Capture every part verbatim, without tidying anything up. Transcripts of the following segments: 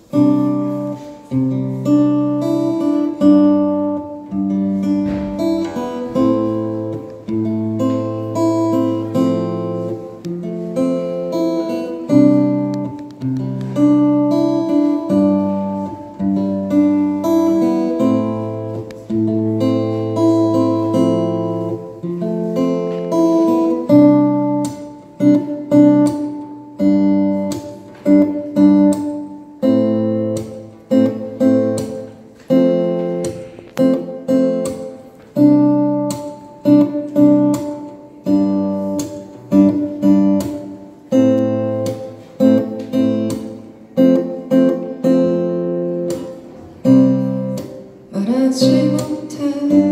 말하지 못해,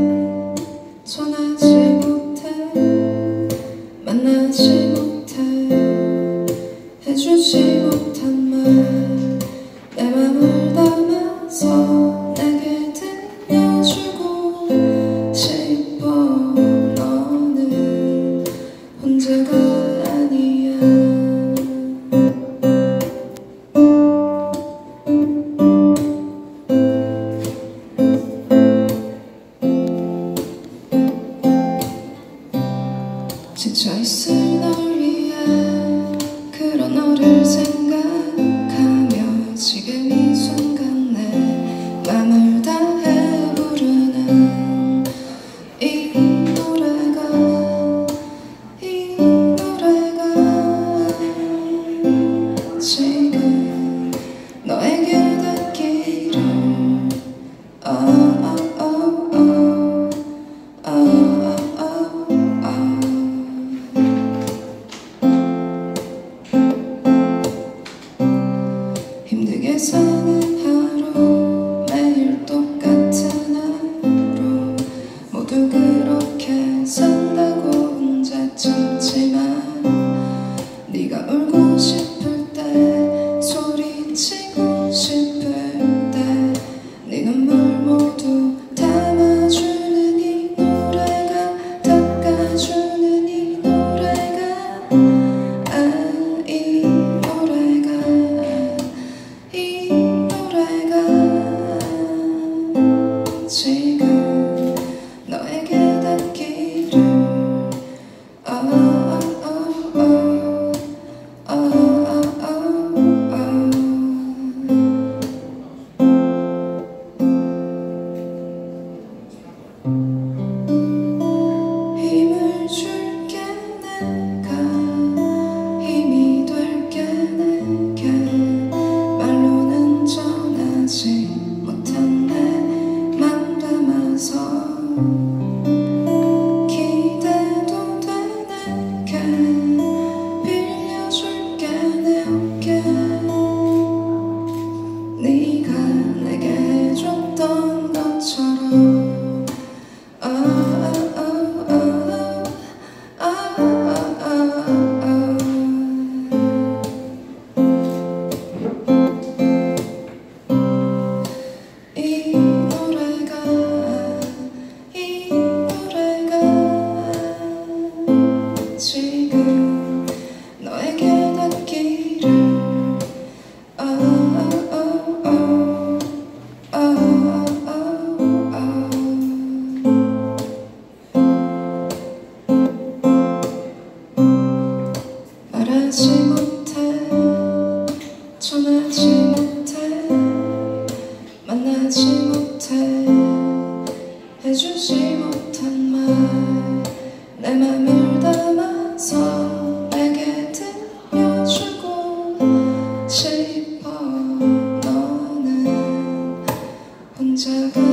전하지 못해, 만나지 못해, 해주지 못한 말, 내 맘을 담아서 내게 들려주고 싶어. 너는 혼자가 아니야. 지쳐있을 널 위해 그런 너를 생각하며 지금 이 순간 내 맘을 다해 부르는 이 노래가 이 노래가 지금 너에게 닿기를 oh, oh, oh, oh, oh. 힘들게 사는 하루, 매일 똑같은 하루, 모두 그렇게 산다고 혼자 참지만 네가 울고 싶을 때, 소리치고 싶을 때 네 눈물 모두 담아주는 이 노래가, 닦아주는 이 노래가, 아, 이 노래가 이 노래가 지금 너에게 닿기를 oh, oh, oh, oh, oh, oh, oh, oh. 힘을 줄게 내가, 힘이 될게 내게, 말로는 전하지 못한 내 맘 담아서 기대도 돼 내게, 빌려줄게 내 어깨, 네가 내게 해줬던 것처럼 oh, oh, oh, oh, oh, oh, oh, oh. 이 노래가 이 노래가 지금 너에게 닿기를 oh, oh, oh, oh, oh, oh, oh. 말하지 못해, 전하지 못해, 만나지 못해, 해주지 못한 말, 내 맘을 담아서 내게 들려주고 싶어. 너는 혼자가